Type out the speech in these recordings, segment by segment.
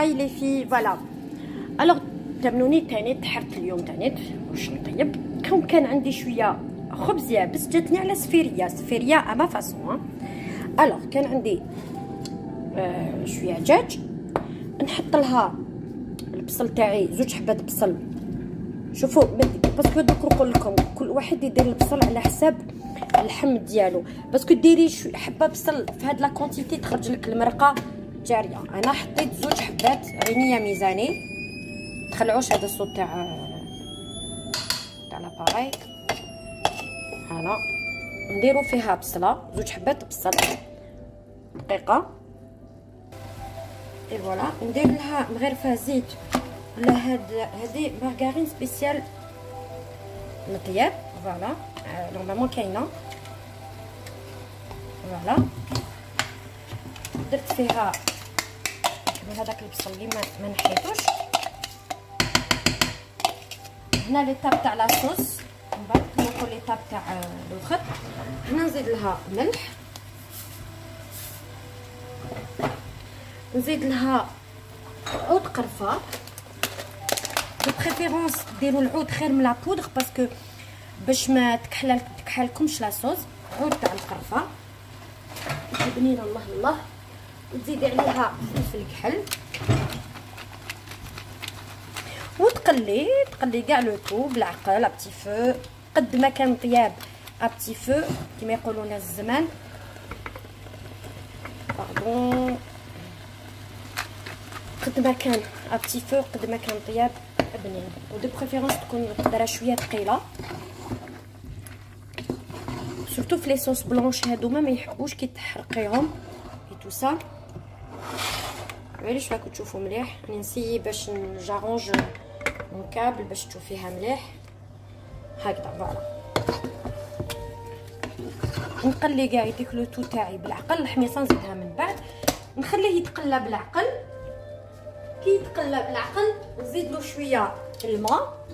هاي لي في فوالا. الوغ تمنوني تاني تحرت اليوم تاني واش نطيب. كان عندي شويه خبز يابس، جاتني على سفيريه اما فاسون. الوغ كان عندي شويه دجاج، نحط لها البصل تاعي، 2 حبات بصل. شوفوا باسكو دوك نقول لكم كل واحد يدير البصل على حساب اللحم ديالو، باسكو ديري حبه بصل في هاد لا كونتيتي تخرج لك المرقه جاريه. انا حطيت 2 حبات عينيه ميزاني، تخلعوش هذا الصوت تاع لاباري. هنا نديرو فيها بصله، 2 حبات بصل دقيقه. اي فوالا ندير لها مغرفه زيت ولا هذه مارغرين سبيسيال للطياب. فوالا نورمالمون كاينه. فوالا درت فيها هذاك البصل اللي ما نحيتوش. هنا لي طاب تاع لاصوص، من بعد نقول لي طاب تاع الخط. هنا نزيد لها ملح، نزيد لها عود قرفه. دو بريفيرونس ديروا العود خير من لا بودغ، باسكو باش ما تكحلكمش لاصوص. عود تاع القرفه بنينه الله الله. وتزيدي عليها فلفل كحل وتقلي كاع لو تو بالعقل ابتي فو، قد ما كان طياب ابتي فو كيما يقولوا ناس الزمان. باردون، قد ما كان ابتي فو قد ما كان طياب بنين. ودو بريفيرونس تكون القدره شويه ثقيله، سورتو في لي صوص بلونش هادوما ما يحبوش كي تحرقيهم في تو سا. علاش راكم تشوفوا مليح. راني نسيي باش نجارونج نكابل باش تشوفيها مليح هكذا. فوالا نقلي كاع يديك لو تو تاعي بالعقل. الحميصه نزيدها من بعد، نخليه يتقلى بالعقل. كي يتقلى بالعقل نزيد له شويه الماء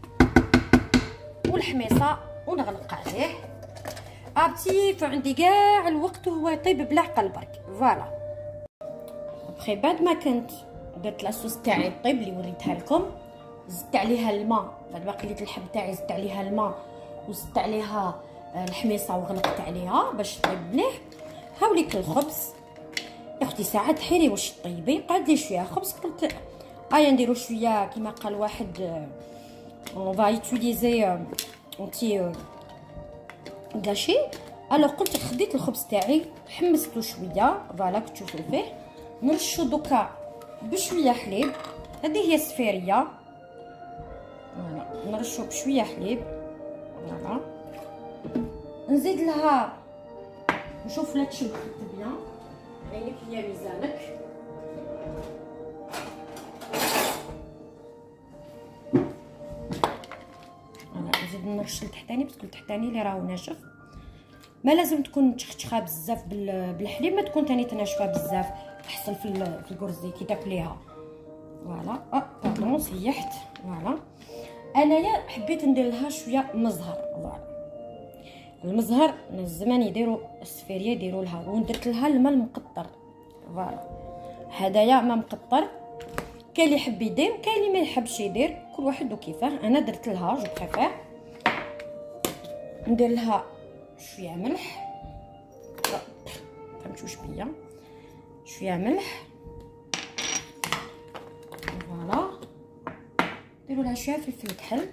والحميصه ونغلق عليه ابتي فعندي كاع الوقت وهو يطيب بالعقل برك. فوالا بخي بعد ما كنت درت لاصوص تاعي طيب اللي وريتها لكم، زدت عليها الماء. بعد ما قليت اللحم تاعي زدت عليها الماء وزدت عليها الحميصه وغلقت عليها باش طيب مليح. هاوليك الخبز يا اختي ساعات حيري واش طيبي. قعد لي شويه خبز، قلت نديرو شويه كيما قال واحد اون فا يوتيليزي اونتي غاشي. الوغ قلت خديت الخبز تاعي حمستو شويه. فوالا كنت تشوفوا فيه. نرشو دوكا بشويه حليب، هذه هي السفيريه. فوالا نرشو بشويه حليب. فوالا نزيد لها، نشوف لا تشد بيان، عينك هي ميزانك. فوالا نزيد نرش التحتاني باسكو التحتاني اللي راهو ناشف. ما لازم تكون متشخشخه بزاف بالحليب، ما تكون تاني تناشفه بزاف تحصل في الكرزي كي تاكليها. فوالا باردون سيحت. فوالا انايا حبيت ندير لها شويه مزهر. فوالا المزهر من زمان يديروا السفيريه يديروا لها، ودرت لها الماء المقطر. فوالا هدايا ما مقطر، كاين اللي يحب يدير كاين اللي ما يحبش يدير، كل واحد وكيفاه. انا درت لها جو بريفير ندير لها شويه ملح. فهمتوش بيا شويه ملح. فوالا ديروا لها شويه فلفل كحل.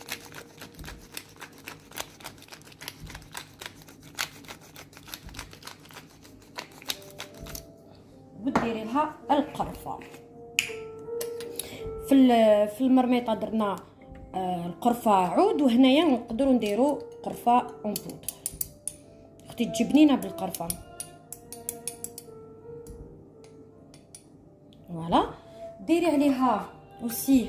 وديري لها القرفه. في المرميطه درنا القرفه عود، وهنايا نقدروا نديروا قرفه اون بودر. اختي تجبنينه بالقرفه. فوالا ديري عليها اوسي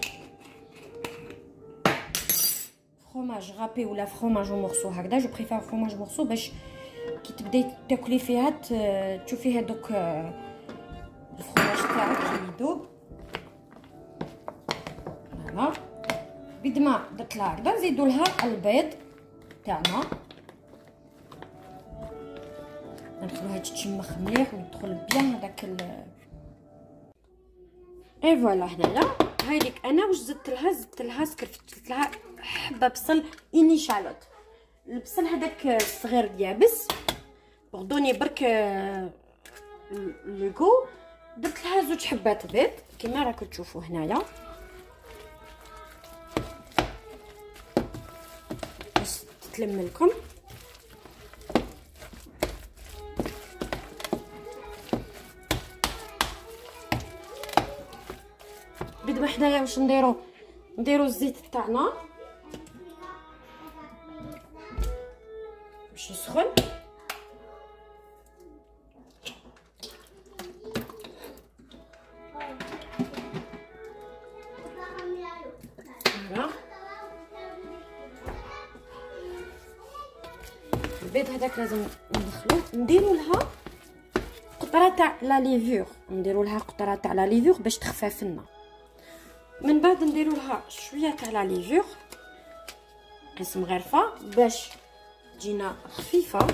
فروماج غابي ولا فروماج مورسو هكذا. جو بريفير فروماج مورسو باش كي تبداي تاكلي فيها تشوفي هذوك الفروماج تاعك يذوب. فوالا بيد ما درت لها هكذا نزيدو لها البيض تاعنا، ندخلوها تتشمخ مليح ويدخل بيان هذاك اي فوالا. هنايا هايديك انا واش زدت لها سكرفت لها حبه بصل اني شالوت. البصل هذاك الصغير يابس بوغ دوني برك لو غو. درت لها 2 حبات بيض كما راكم تشوفوا هنايا باش تتلم لكم. بيض حدايا واش نديرو الزيت تاعنا باش يسخن. البيض هذاك لازم ندخلوه. نديرو لها قطره تاع لا ليفور باش تخفف. من بعد نديرو لها شويه تاع لا ليفور قسم غرفه باش تجينا خفيفه.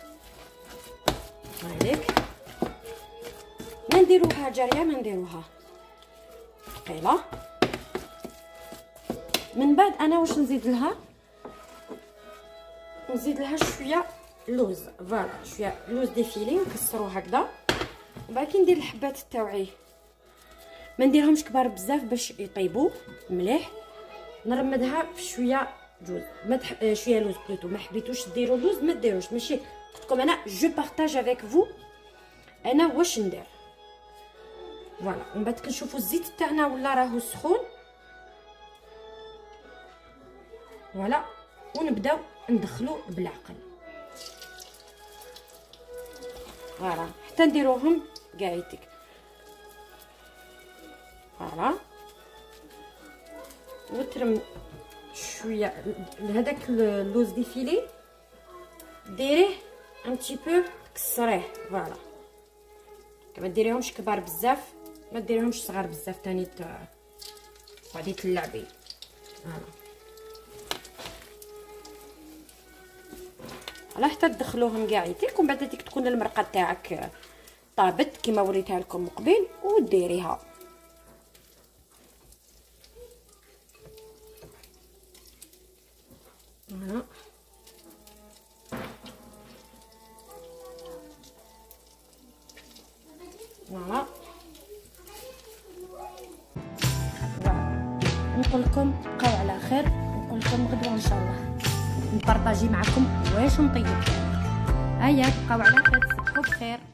هذيك ما نديروها جاريه، ما نديروها ثقيله. من بعد انا واش نزيد لها شويه لوز. فوالا شويه لوز ديفيلي نكسرو هكذا. وبعد ندير الحبات تاوعي ما نديرهمش كبار بزاف باش يطيبوا مليح. نرمدها بشويه جوز شويه لوز بلوتو. ما حبيتوش ديروا اللوز ما ديروش، ماشي قلت لكم انا جو بارطاج افيك فو انا واش ندير. فوالا ومن بعد كنشوفوا الزيت تاعنا ولا راهو سخون. فوالا ونبداو ندخلو بالعقل. فوالا حتى نديروهم قايتك. فوالا وترم شويه هذاك اللوز ديفيلي ديريه ان تي بو كسريه. فوالا ما ديريهمش كبار بزاف ما ديريهمش صغار بزاف ثاني غادي تلعبي. فوالا حتى تدخلوهم كاعيتك. ومن بعد هذيك تكون المرقه تاعك طابت كما وريتها لكم قبيل وديريها. فوالا نقول لكم بقاو على خير. نقول لكم غدوه ان شاء الله نبارطاجي معكم واش نطيب. هيا بقاو على خير، تصبحوا بخير.